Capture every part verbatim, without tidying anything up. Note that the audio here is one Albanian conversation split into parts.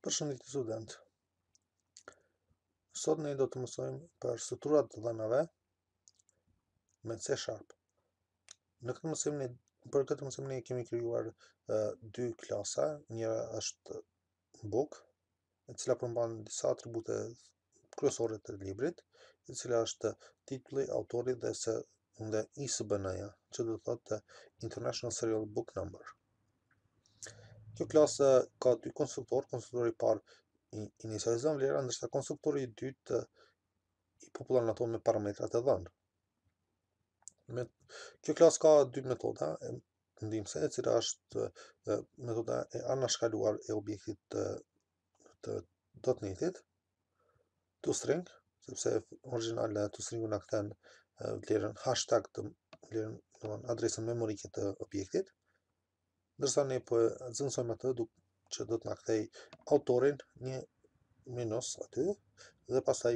Përshëndetje student. Sot ne do të mësojmë për strukturatë të dhënave me C Sharp. Në këtë mësim ne për këtë mësim ne kemi krijuar uh, dy klasa. Njëra është book, e cila përmban disa atribute kryesore të librit, e cila është titulli, autori dhe se dhe I S B N-ja, që do të thotë International Serial Book Number. Kjo klasë ka dy konstruktor, konstruktori I parë inicializon vlera, ndërsa konstruktori I dytë I popullon ato me parametrat e dhënë. Me, kjo klasë ka dy metoda ndihmëse, e cila është e, metoda e anashkaluar e objektit të, të .NET-it, toString, sepse origjinale toStringu na kthen vlerën hashtag të vlerën, domethënë adresën memorike të objektit, ndërsa ne po zëvendësojmë atë duke që do të na kthej autorin një minus aty dhe pastaj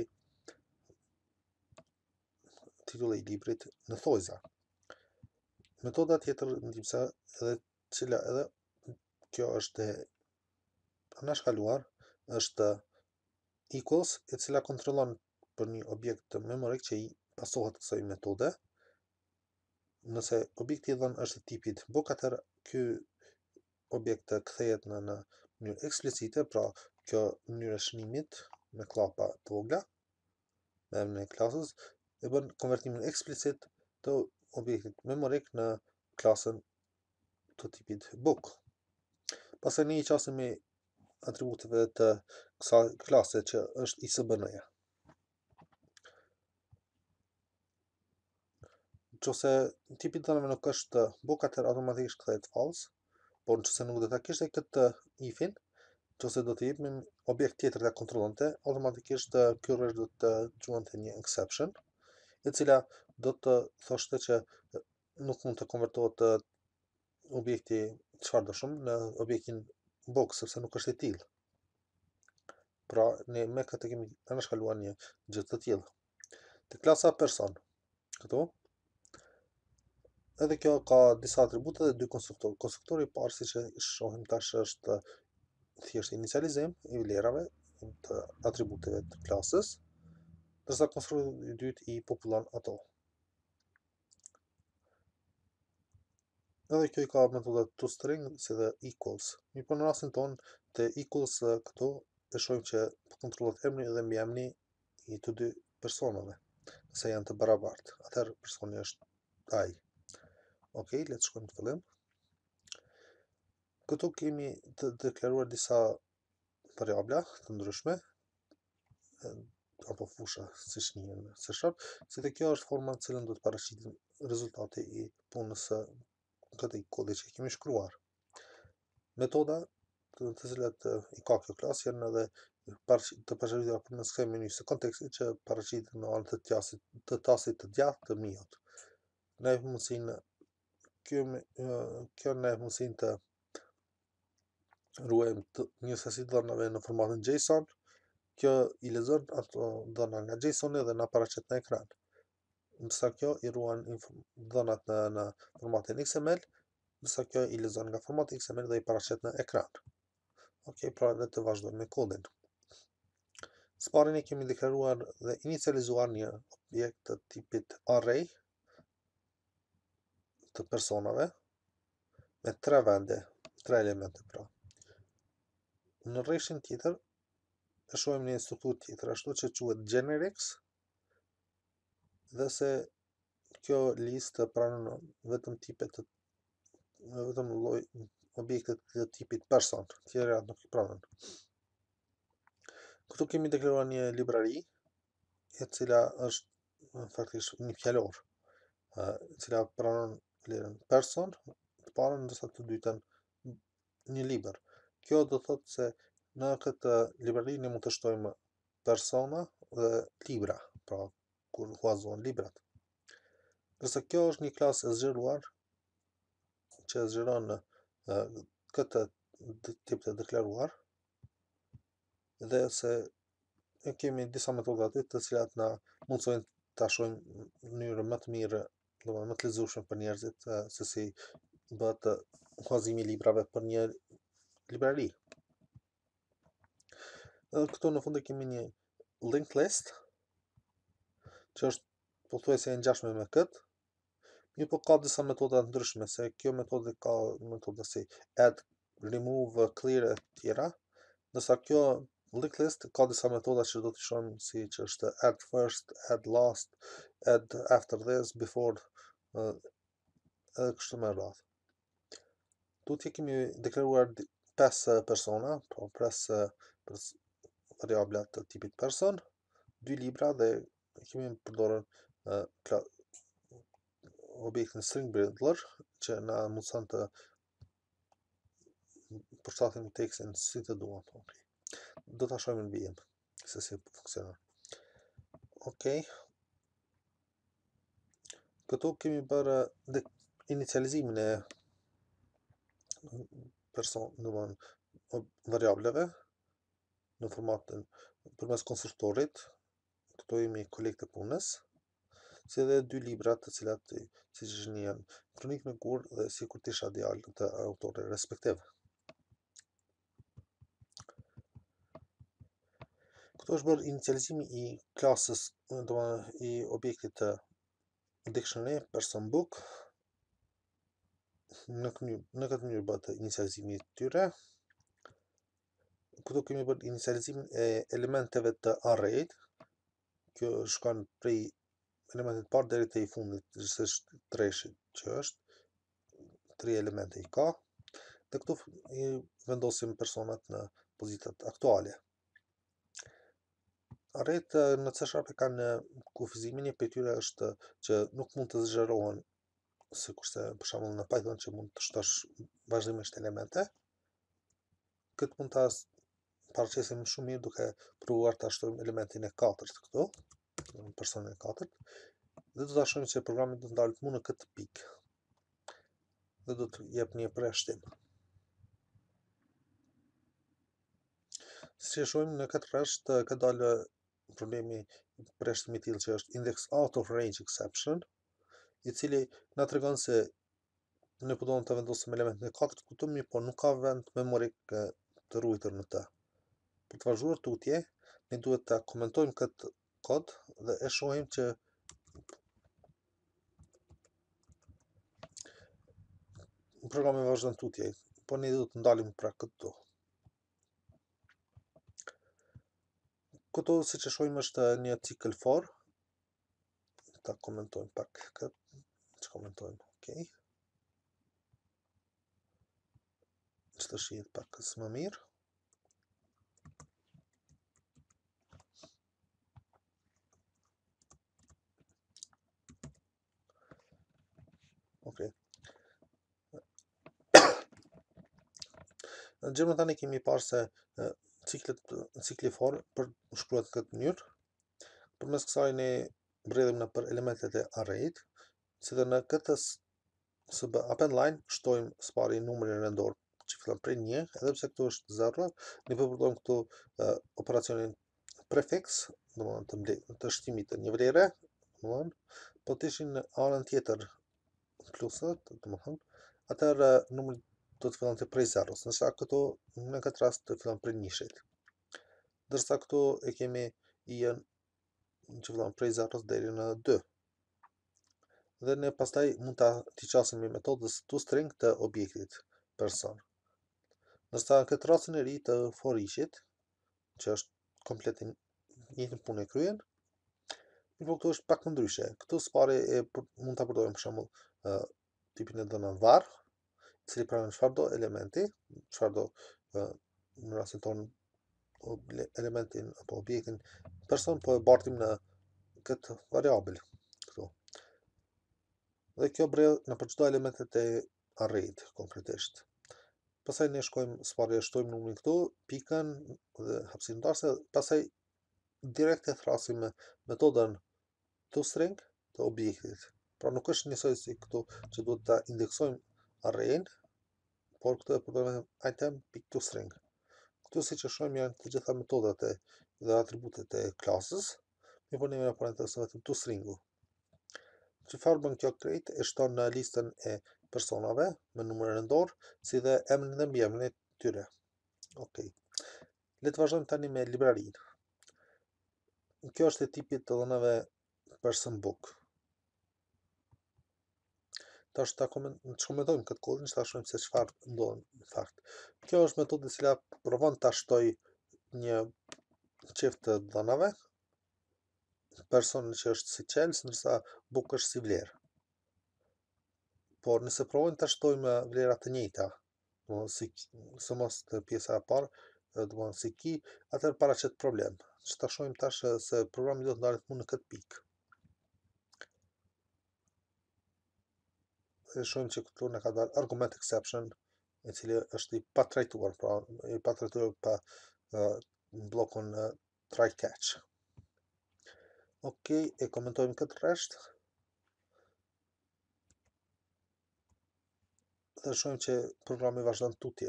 titulli I librit në thojza. Metoda tjetër ndihmëse edhe cila edhe kjo është anashkaluar është equals, e cila kontrollon për një objekt memorik që I pasohet kësaj metode. Nëse objekti I dhënë është I tipit book, atëherë ky objekt kthehet në në mënyrë eksplicite, pra kjo mënyrë e shënimit me klapa të vogla me emrin e klasës e bën konvertimin eksplicit të objektit memorik në klasën të tipit book. Pastaj ne I qasim me atributeve të kësaj klase që është I S B N-ja. Nëse tipi I dhënave nuk është book, atëherë automatikisht kthehet false, por nëse nuk do ta kishte këtë if-in, nëse do të jepnim objekt tjetër ta kontrollonte, automatikisht ky rresh do të quante një exception, e cila do të thoshte që nuk mund të konvertohet objekti çfarë do shumë në objektin book, sepse nuk është I tillë. Pra ne me këtë kemi anashkaluar një gjë të tillë. Te klasa person, këtu, edhe kjo ka disa atribute dhe dy konstruktor. Konstruktori I parë, siç e shohim tash, është thjesht inicializim I vlerave të atributeve të klasës, ndërsa konstruktori I dytë I popullon ato. Edhe kjo I ka metodat toString si dhe equals. Mirë, në rastin ton te equals këtu e shohim që kontrollohet emri dhe mbiemri I të dy personave, se janë të barabartë. Atëherë personi është ai. Ok, le të shkojmë në fillim. Këtu kemi të deklaruar disa variabla të ndryshme apo fusha, siç njihen në C Sharp, se dhe kjo është forma në cilën do të paraqitim rezultati I punës së këtij kodi që kemi shkruar. Metoda të të cilat I ka kjo klasë janë edhe të paraqitura përmes kësaj menysë së kontekstit që paraqiten në anë të tasit të tasit të djathtë të miut. Ne mundsinë kjo kjo ne mundsinë të ruajmë një sasi dhënave në formatin JSON. Kjo I lexon ato dhëna nga JSON-i dhe na paraqet në ekran. Ndërsa kjo I ruan dhënat në, në formatin X M L, ndërsa kjo I lexon nga formati X M L dhe I paraqet në ekran. Ok, pra le të vazhdojmë me kodin. Së pari ne kemi deklaruar dhe inicializuar një objekt të tipit array të personave me tre vende, tre elemente pra. Në rreshin tjetër e shohim një strukturë tjetër ashtu që quhet generics, dhe se kjo listë pranon vetëm tipe të vetëm lloj objekte të tipit person, të tjerat nuk I pranon. Këtu kemi deklaruar një librari, e cila është faktikisht një fjalor, e cila pranon vlerën person të parën, ndërsa të dytën një libër. Kjo do thotë se në këtë librari ne mund të shtojmë persona dhe libra, pra kur huazon librat. Ndërsa kjo është një klasë e zgjeruar që zgjeron këtë tip të deklaruar, dhe se e kemi disa metoda aty të cilat na mundsojnë ta shohim në mënyrë më të mirë, domethënë më të lezetshme për njerëzit, se si bëhet huazimi I librave për një librari. Edhe këtu në fund e kemi një linked list, që është pothuajse e ngjashme me këtë. Mirë po ka disa metoda ndryshme, se kjo metodë ka metoda si add, remove, clear e tjera, ndërsa kjo linked list ka disa metoda që do të shohim si që është add first, add last, add after this, before, edhe kështu me radhë. Tutje kemi deklaruar pesë persona, po pesë pers variabla të tipit person, dy libra dhe kemi përdorur uh, objektin string builder që na mundson të përshtatim tekstin si të duam. Okay. Do ta shohim në vijim se si funksionon. Okej. Okay. Këtu kemi bërë inicializimin e person, domethënë variableve në formatin përmes konstruktorit. Këtu jemi kolekt e punës, si edhe dy libra të cilat siç është janë kronik me kur dhe sikur të isha djalë të autorit respektiv. Këtu është bërë inicializimi i klasës, domethënë i objektit të dictionary person book. Në, në këtë mënyrë bëhet inicializimi i tyre. Këtu kemi bërë inicializimin e elementeve të arrayt. Kjo shkon prej elementit parë deri te i fundit, që është treshi, që është tre elemente i ka. Dhe këtu i vendosim personat në pozitat aktuale. Arrayt në C Sharp kanë kufizimin, një prej tyre është që nuk mund të zgjerohen, sikurse për shembull në Python që mund të shtosh vazhdimisht elemente. Këtë mund ta paraqesim shumë mirë duke provuar ta shtojmë elementin e katërt këtu, personin e katërt, dhe do ta shohim se programi do të ndalet mu në këtë pikë dhe do të jep një përjashtim. Si e shohim në këtë rresht ka dalë problemi përjashtimi i tillë që është index out of range exception, i cili na tregon se ne po duam të vendosim elementin e katërt këtu, mirë po nuk ka vend memorik të ruajtur në të. Për të vazhduar tutje, ne duhet ta komentojmë këtë kod dhe e shohim që programi vazhdon tutje, po ne do të ndalim pra këtu. Këtu siç e shohim është një cikël for. Ta komentojmë pak këtë, që komentojmë, okej. Që të shihet pak më mirë. Okej. Në gjërmë tani kemi parë se ciklet, cikli for për shkruhet në këtë mënyrë. Përmes kësaj ne mbredhim në për elementet e arrayt, si dhe në këtës së bë append line shtojmë spari numrin rendor që fillon prej një, edhe pse këtu është zero, ne po përdojmë këtu uh, operacionin prefix, domethënë të mbledh të shtimit të një vlere, domethënë, po të ishin në anën tjetër plusët, domethënë, atëherë numri do të fillon të prej zeros, nësa këtu në këtë rast të fillon prej njëshit. Dërsa këtu e kemi i-ën që fillon prej zeros deri në dy. Dhe ne pastaj mund ta t'i qasim me metodës toString të objektit person. Ndërsa në këtë rastin e ri të for eachit, që është komplet njëjtën punë e kryen, por këtu është pak më ndryshe. Këtu spari e mund ta përdorim për shembull uh, tipin e dhënë var, i cili pranon çfarëdo elementi, çfarëdo uh, në rastin tonë elementin apo objektin person, po e bartim në këtë variabël këtu. Dhe kjo breu në për çdo elementet e arrayt konkretisht. Pastaj ne shkojmë spari e shtojmë numrin këtu, pikën dhe hapësirën ndarëse, pastaj direkt e thrasim me metodën toString të objektit. Pra nuk është njësoj si këtu që duhet ta indeksojmë arrayn, por këtu e përdorojmë item.toString. Këtu siç e shohim janë të gjitha metodat e dhe atributet e klasës, mi po ne na po intereson vetëm toStringu. Çfarë bën kjo create? E shton në listën e personave me numër rendor, si dhe emrin dhe mbiemrin e tyre. Okej. Le të vazhdojmë tani me librarinë. Kjo është e tipit të dhënave person book. Tash ta koment- të komentojmë këtë kodin, ta shohim se çfarë ndodh në fakt. Kjo është metodë e cila provon ta shtoj një çift të dhënave, person që është si qels, ndërsa book është si vlerë. Por nëse provojmë ta shtojmë vlera të njëjta, domethënë si së mos të pjesa e parë, domethënë si ki, atëherë paraqet problem. Që ta shohim tash se programi do të ndalet mu në këtë pikë. Dhe shohim që këtu në ka dalë argument exception, i cili është i patrajtuar, pra i patrajtuar pa uh, bllokun uh, try catch. Okej, e komentojmë këtë rresht. Dhe shohim që programi vazhdon tutje.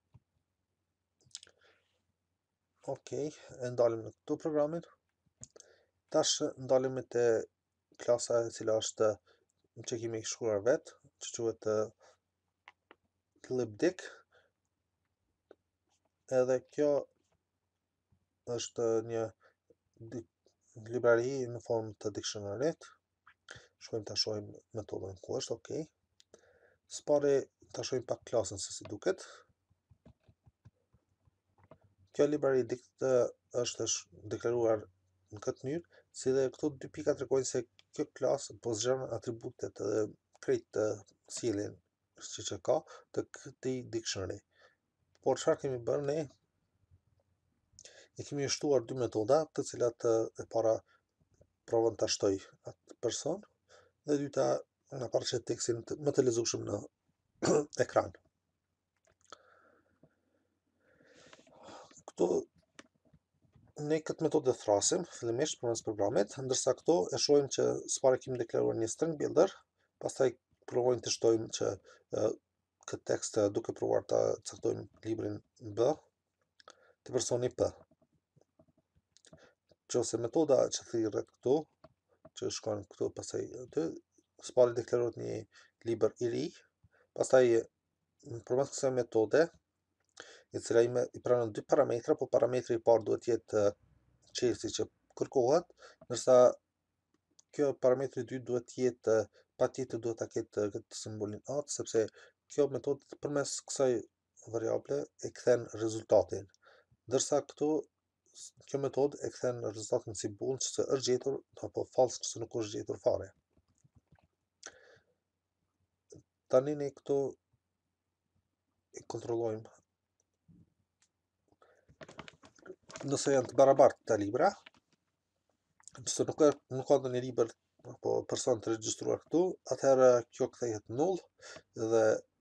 Okej, e ndalim në këtu programin. Tash ndalim te klasa e cila është që kemi shkruar vetë, që quhet libdic. Edhe kjo është një librari në formë të dictionaryt. Shkojmë ta shohim metodën ku është, okej. Spari ta shohim pak klasën se si duket. Kjo librari dikt është deklaruar në këtë mënyrë, si dhe këto dy pika tregojnë se kjo klasë po zgjon atributet edhe krejt të sjelljen që që ka të këtij dictionary. Por çfarë kemi bërë ne? E kemi shtuar dy metoda, të cilat e para provon ta shtoj atë person, dhe e dyta na paraqet tekstin më të lexueshëm në ekran. Këtu ne këtë metodë e thrasim fillimisht përmes programit, ndërsa këto e shohim që s'pari kemi deklaruar një string builder, pastaj provojmë të shtojmë që uh, këtë tekst uh, duke provuar ta caktojmë librin B të personi P. Qose metoda që thirret këtu, që shkon këtu pastaj aty, s'pari deklarohet një libër i ri, pastaj përmes kësaj metode, i cila i, i pranon dy parametra, po parametri i parë duhet jetë qelsi që kërkohet, ndërsa kjo parametri i dytë duhet jetë patjetër duhet ta ketë këtë simbolin at, sepse kjo metodë përmes kësaj variable e kthen rezultatin. Ndërsa këtu kjo metodë e kthen rezultatin si bull, që është gjetur, apo false, që nuk është gjetur fare. Tani ne këtu e kontrollojmë nëse janë të barabartë të libra, nëse nuk ka nuk ka ndonjë libër apo person të regjistruar këtu, atëherë kjo kthehet null dhe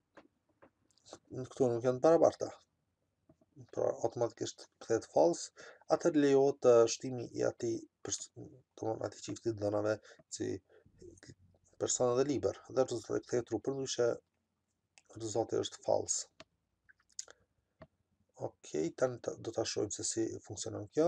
këtu nuk janë të barabarta. Pra automatikisht kthehet false, atëherë lejohet shtimi i atij domthonë atij çifti dhënave si person dhe libër, dhe rezultati kthehet true, përndryshe rezultati është false. Okej, tani do ta shohim se si funksionon kjo.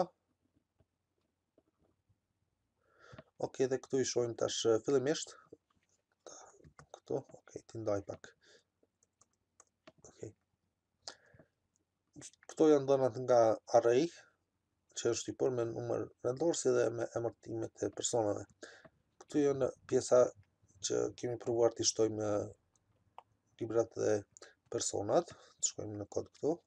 Okej, dhe këtu i shohim tash fillimisht këtu, okej, ti ndaj pak. Okej. Këto janë dhënat nga array, që është tipor me numër rendor si dhe me emërtimet e personave. Këtu janë pjesa që kemi provuar t'i shtojmë librat dhe personat. Të shkojmë në kod këtu.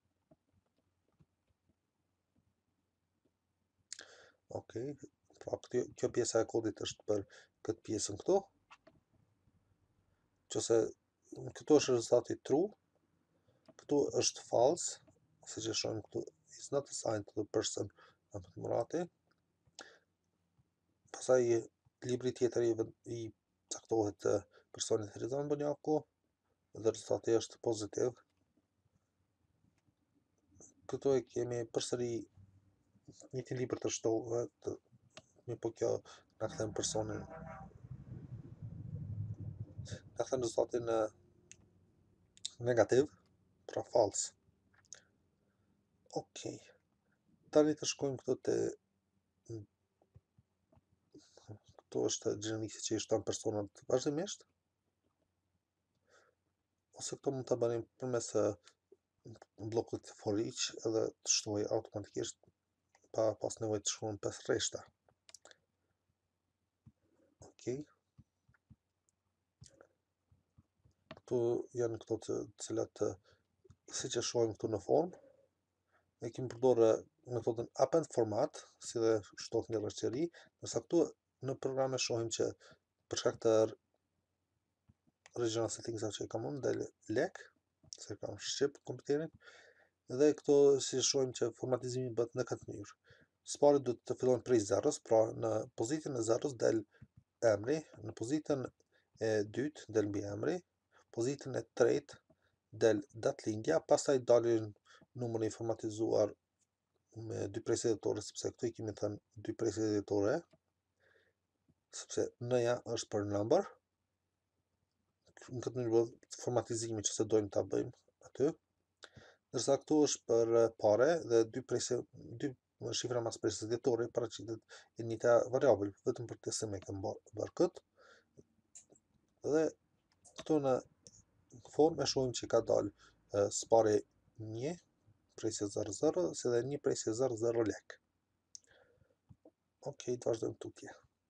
Okej, pra kjo pjesa e kodit është për këtë pjesën këtu. Qose këtu është rezultati true, këtu është false, siç e shohim këtu, is not assigned to the person Ahmet Murati. Pastaj libri tjetër i, i caktohet personit Ferizan Bonjaku dhe rezultati është pozitiv. Këtu e kemi përsëri një libër të shtohet, një po kjo na kthen personin, na kthen rezultatin negativ, pra false. Okej. Tani të shkojmë këtu te këtu është gjenerici që i shton personat vazhdimisht. Ose këto mund ta bënim përmes bllokut for each edhe të shtojë automatikisht pa pas nevojë të shkruan pesë rreshta. Okej. Këtu janë këto të cilat siç e shohim këtu në formë. Ne kemi përdorë metodën append format, si dhe shtot një rreshtë, ndërsa këtu në program e shohim që për shkak të regional settings që i kam unë del lek, se kam shqip kompjuterin, dhe këto si shohim që formatizimi bëhet në këtë mënyrë. Spari duhet të fillon prej zeros, pra në pozitën e zeros del emri, në pozitën e dytë del mbiemri, pozitën e tretë del datlindja, pastaj dalin numri formatizuar me dy presë editore, sepse këtu i kemi thënë dy presë editore, sepse n-ja është për number. Në këtë mënyrë bëhet formatizimi që se dojmë ta bëjmë aty. Ndërsa këtu është për pare dhe dy presë dy shifra mas presë editore paraqitet e njëjta variabël, vetëm për të se me kemi bërë këtë. Dhe këtu në formë e shohim që ka dalë spari një presje zero zero, si dhe një presje zero zero lek. Ok, të vazhdojmë tutje.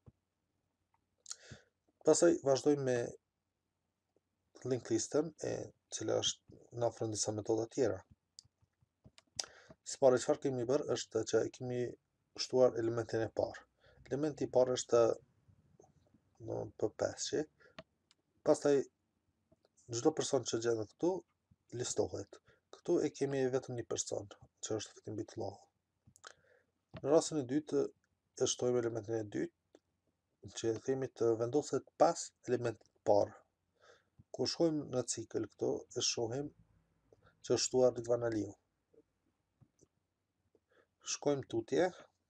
Pastaj vazhdojmë me link listën, e cila është na ofron disa metoda tjera. Spari çfarë kemi bërë është që kemi shtuar elementin e parë. Elementi i parë është në P pesë. Pastaj çdo person që gjendet këtu listohet. Këtu e kemi vetëm një person, që është Fitimbitullahu. Në rastin e dytë e shtojmë elementin e dytë, që themi të vendoset pas elementit parë. Kur shkojmë në cikël këtu, e shohim që është shtuar Ridvan Aliu. Shkojmë tutje.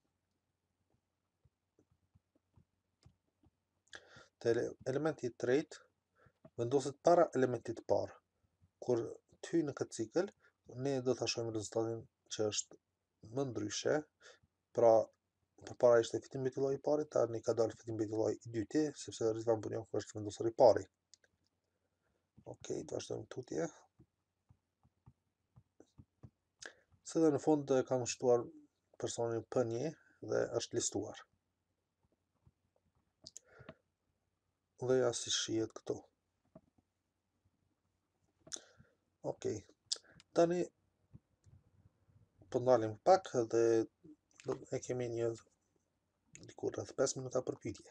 Te elementi i tretë vendoset para elementit parë. Kur ty në këtë cikël, ne do ta shohim rezultatin që është më ndryshe, pra përpara ishte Fitimbitullahu i pari, tani ka dalë Fitimbitullahu i dyti, sepse Ridvan Bunjaku është vendosur i pari. Okej, të vazhdojmë tutje. Se dhe në fund kam shtuar personin P një dhe është listuar. Dhe ja si shihet këtu. Okej. Tani po ndalim pak dhe e kemi një diku rreth pesë minuta për pyetje.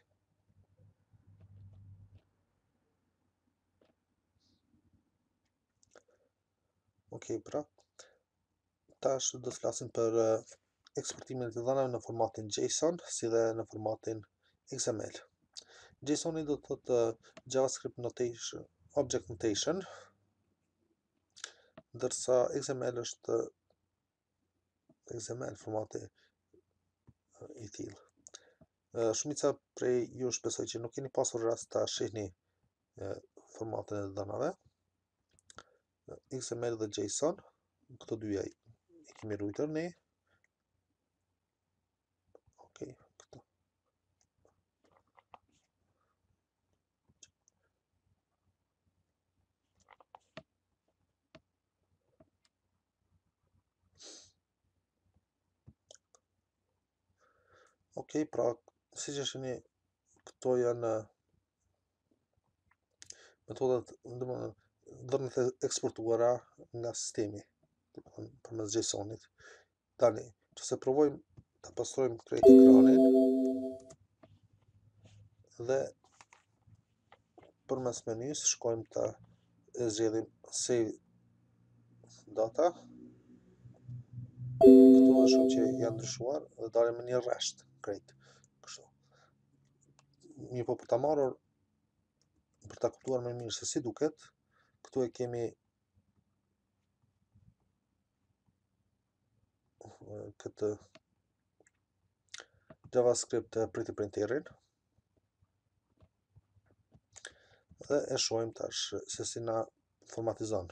Okej, pra. Tash do të flasim për eksportimin e dhënave në formatin JSON, si dhe në formatin X M L. JSON do të thotë JavaScript Notation, Object Notation, ndërsa X M L është X M L formati i tillë. Shumica prej ju shpresoj që nuk keni pasur rast ta shihni formatin e dhënave. X M L dhe JSON, këto dyja i kemi ruajtur ne. Okej, këto. Okej, pra, si që shini, këto janë metodat, dhënat e eksportuara nga sistemi përmes JSON-it. Tani, nëse provojmë ta pastrojmë krejt ekranin dhe përmes menys shkojmë ta zgjedhim save data. Këtu është shumë që janë ndryshuar dhe dalin me një rresht krejt. Kështu. Një po për ta marrur, për ta kuptuar më mirë se si duket, këtu e kemi këtë JavaScript pretty printerin dhe e shohim tash se si na formatizon.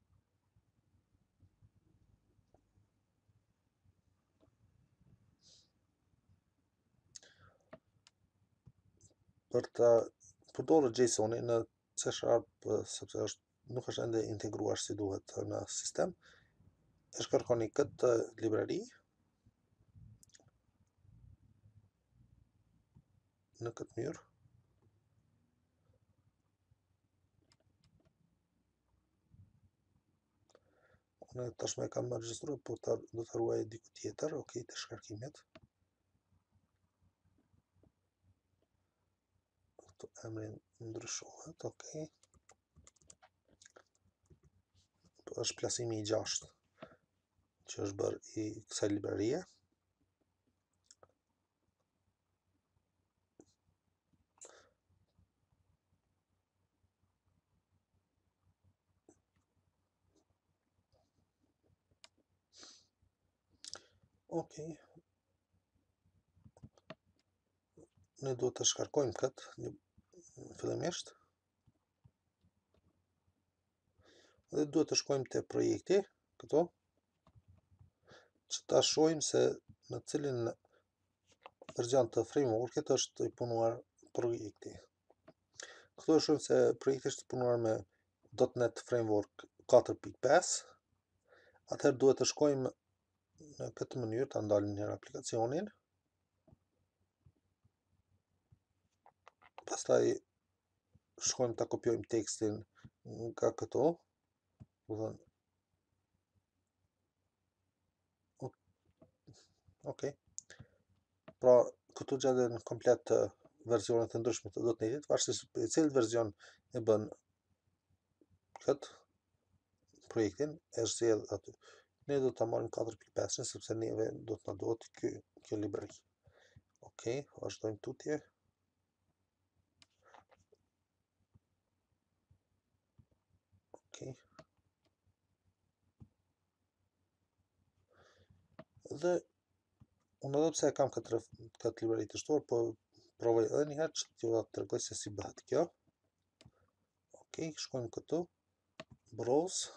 Për të përdorur JSON-in në C Sharp, sepse është nuk është ende integruar si duhet në sistem, e shkarkoni këtë librari në këtë mënyrë. Unë tashmë e kam regjistruar, po ta, do të ruaj diku tjetër, ok, të shkarkimit. Këtu emrin ndryshohet, ok. Këtu është plasimi i gjashtë që është bërë i kësaj librarie. Ok, ne duhet të shkarkojmë këtë fillimisht. Dhe duhet të shkojmë te projekti, këtu, që ta shohim se në cilin version të frameworkit është i punuar projekti. Këtu e shohim se projekti është i punuar me .NET Framework katër pikë pesë. Atëherë duhet të shkojmë në këtë mënyrë, ta ndalim njëherë aplikacionin. Pastaj shkojmë ta kopjojmë tekstin nga këtu. Ok. Pra, këtu gjaten komplet versionet të ndryshme të .NET-it, varësisht se cilët version e bën këtë projektin, e zgjedh aty. Ne do ta marrim katër pikë pesë sepse neve do të na duhet ky kjo librari. Ok, vazhdojmë tutje. Ok. Dhe unë edhe pse e kam këtë këtë librari të shtuar, po provoj edhe një herë që t'ju tregoj se si bëhet kjo. Ok, shkojmë këtu, browse.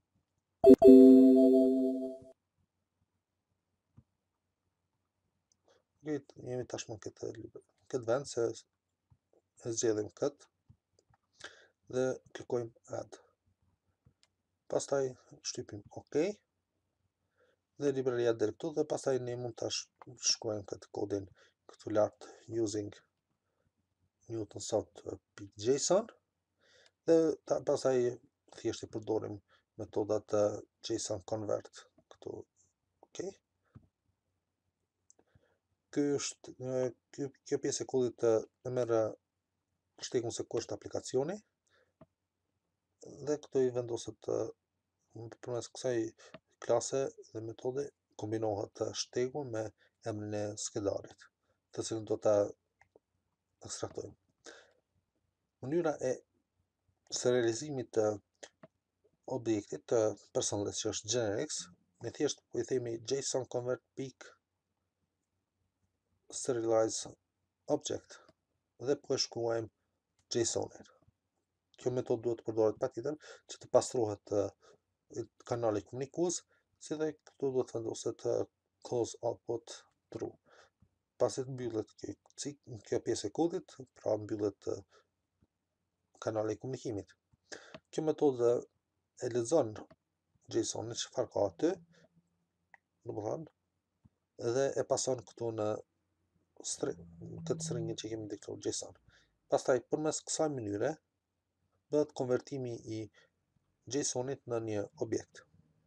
Jemi tashmë në këtë, këtë vend se e zgjedhim këtë dhe klikojmë add. Pastaj shtypim ok dhe libraria del këtu dhe pastaj ne mund ta shkruajmë këtë kodin këtu lart using newtonsoft.json dhe ta, pastaj thjesht i përdorim metodat JSON convert këtu. Ok. Ky është ky kjo pjesë e kodit e merr shtegun se ku është aplikacioni dhe këtu i vendoset përmes kësaj klase dhe metode kombinohet shtegu me emrin e skedarit, të cilën do ta ekstraktojmë. Mënyra e serializimit të objektit të personales që është generics, ne thjesht po i themi JSON convert peak serialize object dhe po e shkruajmë JSON-in. Kjo metodë duhet të përdoret patjetër që të pastrohet kanali komunikues, si dhe këtu duhet të vendoset close output true. Pasi të mbyllet kjo, kjo pjesë e kodit, pra mbyllet kanali i komunikimit. Kjo metodë e lexon JSON-in çfarë ka aty, domethënë, dhe e pason këtu në këtë string që kemi diktuar JSON. Pastaj përmes kësaj mënyre bëhet konvertimi i JSON-it në një objekt.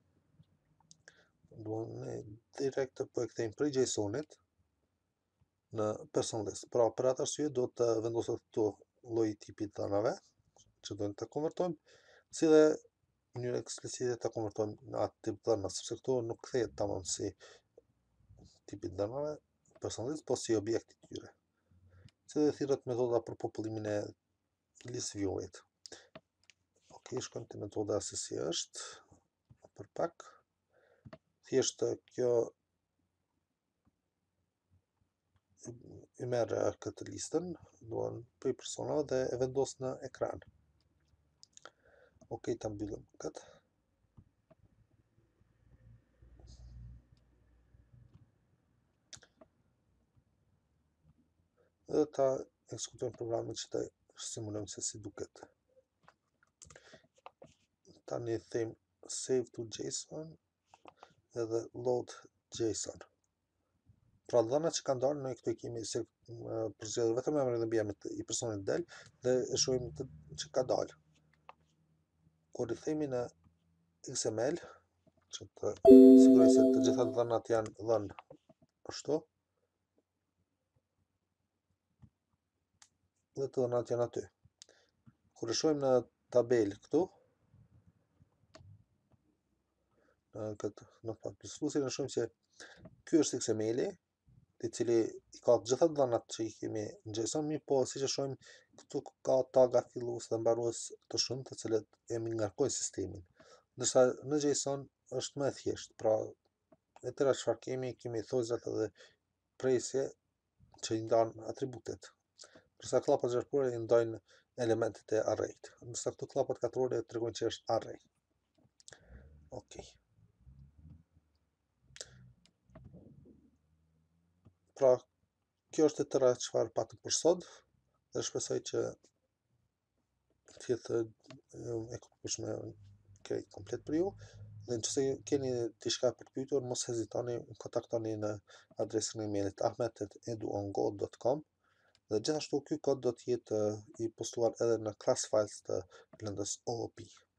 Do ne direkt po e kthejmë prej JSON-it në personalized. Pra për atë arsye do të vendoset këtu lloji i tipit dhanave që do të konvertojmë, si dhe mënyra eksplicite ta konvertojmë në atë tip dhëna, sepse këtu nuk kthehet tamam si tipi dhanave personalized, po si objekti i tyre. Si dhe thirret metoda për popullimin e list view-it. Ok, shkojmë te metoda se si është për pak. Thjesht kjo i merr këtë listën, duan për personave dhe e vendos në ekran. Ok, ta mbyllim këtë. Dhe ta ekzekutojmë programin që të simulojmë se si duket. Tani them save to JSON edhe load JSON. Pra dhënat që kanë dalë, ne këtu i kemi se përzgjedhur vetëm emrin dhe mbiemrin i personit del dhe e shohim të që ka dalë. Kur i themi në X M L, që të siguroj se të gjitha dhënat janë dhënë ashtu, dhe të dhënat janë aty. Kur e shohim në tabel këtu, në këtë në fakt plus plusin, e shohim se ky është X M L-i, i cili i ka të gjitha dhënat që i kemi në JSON, mi po siç e shohim këtu ka taga fillues dhe mbarues të shumë, të cilët e ngarkojnë sistemin. Ndërsa në JSON është më e thjeshtë, pra e tëra çfarë kemi, kemi thojzat edhe presje që i ndan atributet. Ndërsa klapa gjarpore i ndajnë elementet e arrayt. Ndërsa këtu klapat katrore tregojnë që është array. Okej. Pra, kjo është e tëra çfarë patëm për sot, dhe shpresoj që të jetë e kuptueshme okay, komplet për ju. Dhe nëse keni diçka për të pyetur, mos hezitoni, kontaktoni në adresën e emailit ahmet at eduongo dot com dhe gjithashtu ky kod do të jetë i postuar edhe në class files të lëndës O O P.